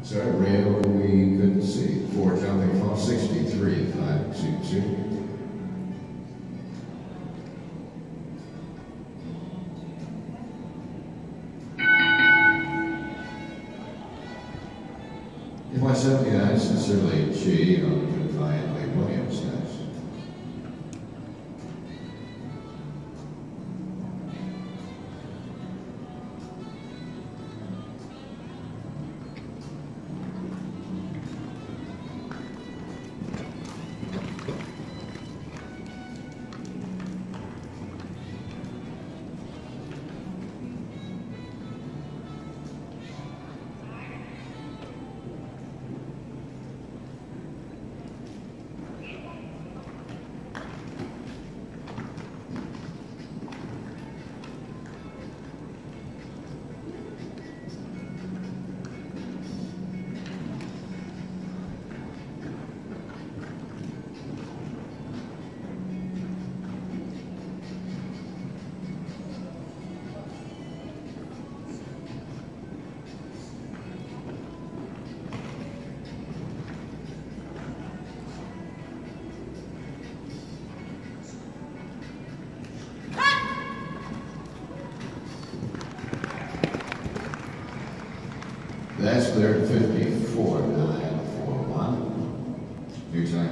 So rail we couldn't see. 4 jumping off 63, 522. If my 79, sincerely G on the Defiantly Williams next. That's cleared 54.941. New time